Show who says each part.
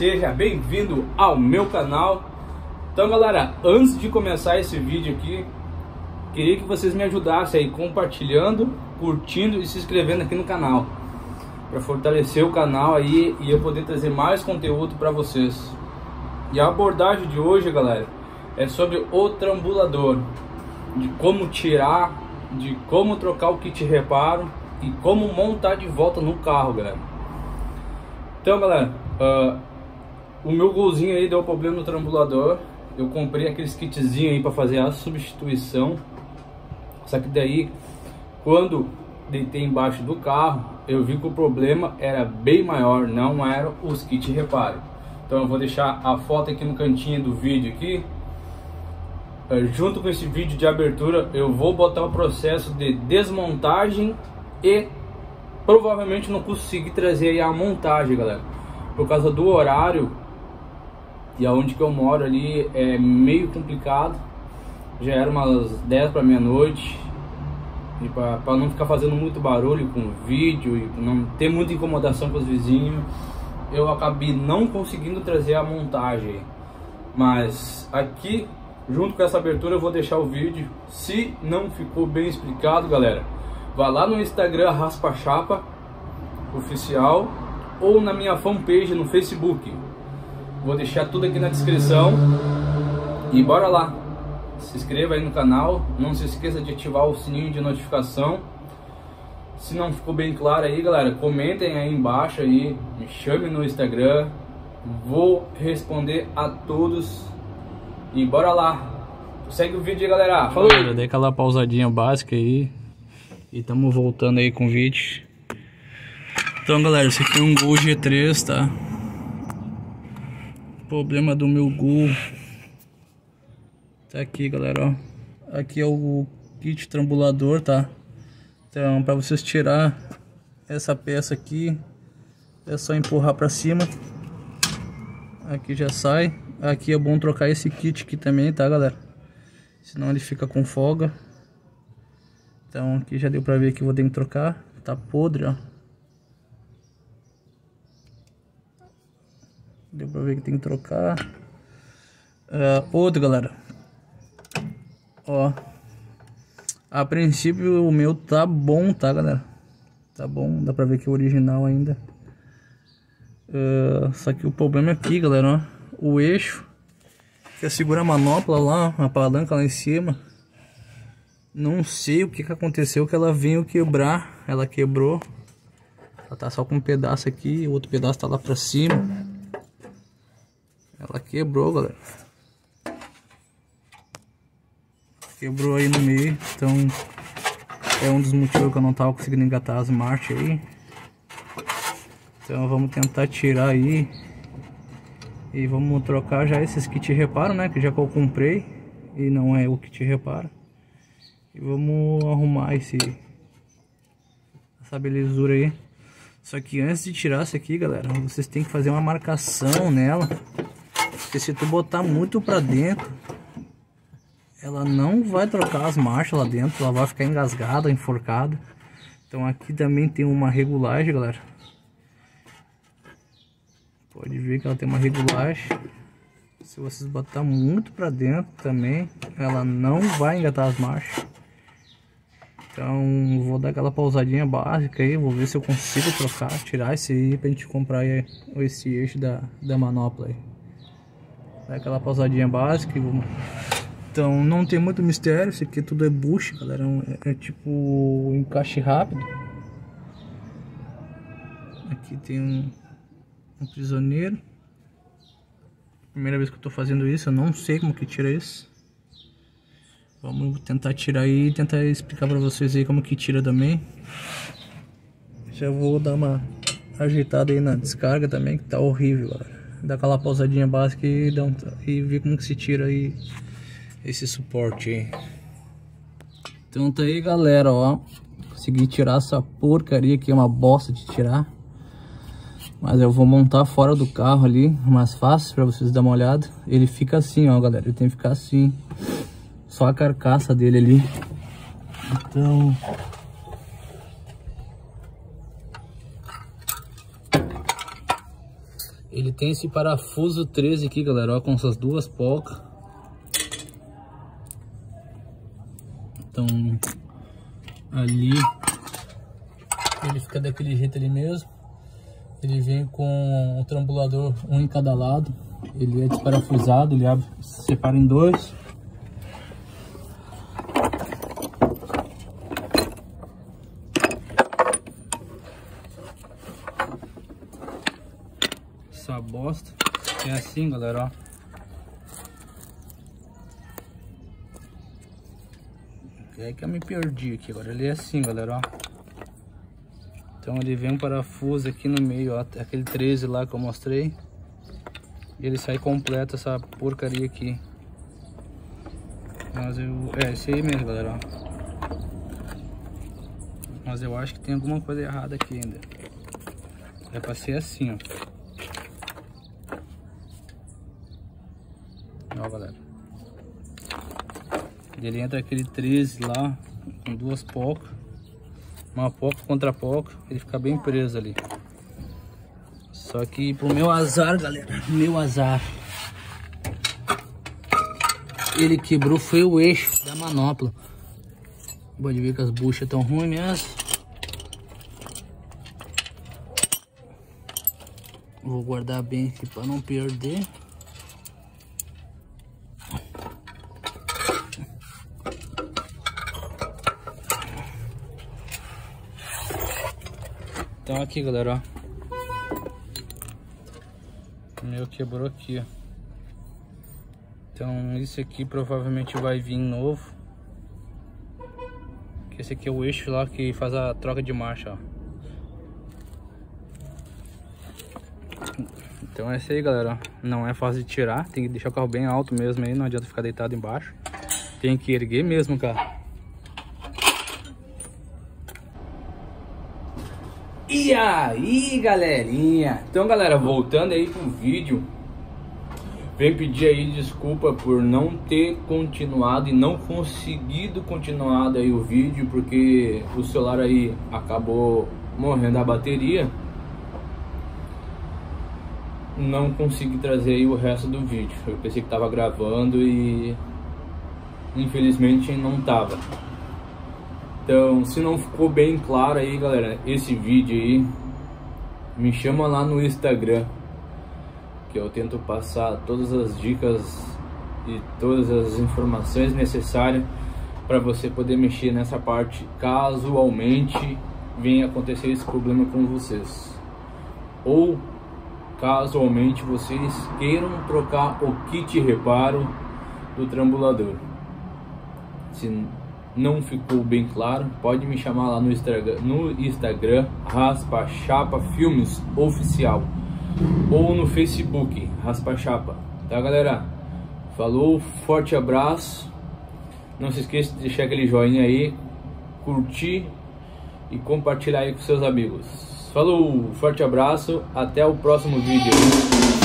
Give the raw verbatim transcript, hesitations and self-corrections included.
Speaker 1: seja bem-vindo ao meu canal. Então galera, antes de começar esse vídeo aqui, queria que vocês me ajudassem aí compartilhando, curtindo e se inscrevendo aqui no canal, para fortalecer o canal aí e eu poder trazer mais conteúdo para vocês. E a abordagem de hoje, galera, é sobre o trambulador, de como tirar, de como trocar o kit reparo e como montar de volta no carro, galera. Então galera, uh, o meu golzinho aí deu problema no trambulador. Eu comprei aqueles kitzinhos aí para fazer a substituição. Só que daí, quando deitei embaixo do carro, eu vi que o problema era bem maior, não era os kits reparo. Então eu vou deixar a foto aqui no cantinho do vídeo aqui. Junto com esse vídeo de abertura, eu vou botar o processo de desmontagem e provavelmente não consegui trazer aí a montagem, galera, por causa do horário e aonde que eu moro ali é meio complicado. Já era umas dez para meia-noite e para não ficar fazendo muito barulho com o vídeo e não ter muita incomodação com os vizinhos, eu acabei não conseguindo trazer a montagem. Mas aqui, junto com essa abertura, eu vou deixar o vídeo. Se não ficou bem explicado, galera, vá lá no Instagram Raspa Chapa Oficial ou na minha fanpage no Facebook. Vou deixar tudo aqui na descrição. E bora lá, se inscreva aí no canal, não se esqueça de ativar o sininho de notificação. Se não ficou bem claro aí, galera, comentem aí embaixo aí, me chame no Instagram, vou responder a todos. E bora lá, segue o vídeo aí, galera. Falou! Já dei aquela pausadinha básica aí e estamos voltando aí com o vídeo. Então galera, esse aqui é um Gol G três, tá? Problema do meu Gol tá aqui, galera, ó. Aqui é o kit trambulador, tá? Então, para vocês tirar essa peça aqui, é só empurrar para cima. Aqui já sai. Aqui é bom trocar esse kit aqui também, tá, galera? Senão ele fica com folga. Então aqui já deu pra ver que vou ter que trocar. Tá podre, ó. Deu pra ver que tem que trocar. Uh, outro, galera. Ó. A princípio o meu tá bom, tá, galera? Tá bom, dá pra ver que é o original ainda. Uh, só que o problema é aqui, galera, ó. O eixo que segura a manopla lá, a palanca lá em cima. Não sei o que que aconteceu, que ela veio quebrar. Ela quebrou. Ela tá só com um pedaço aqui, o outro pedaço tá lá pra cima. Ela quebrou, galera. Quebrou aí no meio. Então é um dos motivos que eu não tava conseguindo engatar as marchas aí. Então vamos tentar tirar aí. E vamos trocar já esses kit reparo, né? Que já que eu comprei e não é o kit reparo. E vamos arrumar esse essa belezura aí. Só que antes de tirar isso aqui, galera, vocês tem que fazer uma marcação nela. Porque se tu botar muito pra dentro, ela não vai trocar as marchas lá dentro. Ela vai ficar engasgada, enforcada. Então aqui também tem uma regulagem, galera. Pode ver que ela tem uma regulagem. Se vocês botar muito pra dentro também, ela não vai engatar as marchas. Então vou dar aquela pausadinha básica aí. Vou ver se eu consigo trocar, tirar esse aí pra gente comprar aí, esse eixo da, da manopla aí. Dar aquela pausadinha básica e vamos... Então não tem muito mistério. Isso aqui tudo é bush, galera. É, é tipo um encaixe rápido. Aqui tem um um prisioneiro. Primeira vez que eu tô fazendo isso, eu não sei como que tira isso. Vamos tentar tirar aí e tentar explicar pra vocês aí como que tira também. Já vou dar uma ajeitada aí na descarga também, que tá horrível, galera. Dá aquela pausadinha básica e, dá um, e ver como que se tira aí esse suporte aí. Então tá aí, galera, ó. Consegui tirar essa porcaria aqui, é uma bosta de tirar. Mas eu vou montar fora do carro ali, mais fácil pra vocês darem uma olhada. Ele fica assim, ó, galera. Ele tem que ficar assim. Só a carcaça dele ali. Então... ele tem esse parafuso treze aqui, galera, ó, com essas duas polcas. Então, ali, ele fica daquele jeito ali mesmo. Ele vem com o trambulador, um em cada lado. Ele é desparafusado, ele abre, se separa em dois. Essa bosta é assim, galera, ó. É que eu me perdi aqui agora. Ele é assim, galera, ó. Então ele vem um parafuso aqui no meio, ó, aquele treze lá que eu mostrei. E ele sai completo essa porcaria aqui. Mas eu... é esse aí mesmo, galera, ó. Mas eu acho que tem alguma coisa errada aqui ainda. É pra ser assim, ó. Ó, galera. Ele entra aquele treze lá, com duas polcas. Uma polca contra polca, ele fica bem preso ali. Só que pro meu azar, galera, meu azar, ele quebrou foi o eixo da manopla. Pode ver que as buchas estão ruins mesmo. Vou guardar bem aqui para não perder. Então aqui, galera, ó. O meu quebrou aqui, ó. Então isso aqui provavelmente vai vir novo. Que esse aqui é o eixo lá que faz a troca de marcha, ó. Então é isso aí, galera. Não é fácil de tirar, tem que deixar o carro bem alto mesmo aí, não adianta ficar deitado embaixo. Tem que erguer mesmo, cara. E aí, galerinha? Então, galera, voltando aí pro vídeo, vem pedir aí desculpa por não ter continuado e não conseguido continuar aí o vídeo, porque o celular aí acabou morrendo a bateria. Não consegui trazer aí o resto do vídeo. Eu pensei que tava gravando e infelizmente não tava. Então, se não ficou bem claro aí, galera, esse vídeo aí, me chama lá no Instagram, que eu tento passar todas as dicas e todas as informações necessárias para você poder mexer nessa parte casualmente venha acontecer esse problema com vocês, ou casualmente vocês queiram trocar o kit reparo do trambulador. Se não ficou bem claro, pode me chamar lá no Instagram, no Instagram Raspa Chapa Filmes Oficial, ou no Facebook Raspa Chapa, tá, galera? Falou, forte abraço. Não se esqueça de deixar aquele joinha aí, curtir e compartilhar aí com seus amigos. Falou, forte abraço, até o próximo vídeo.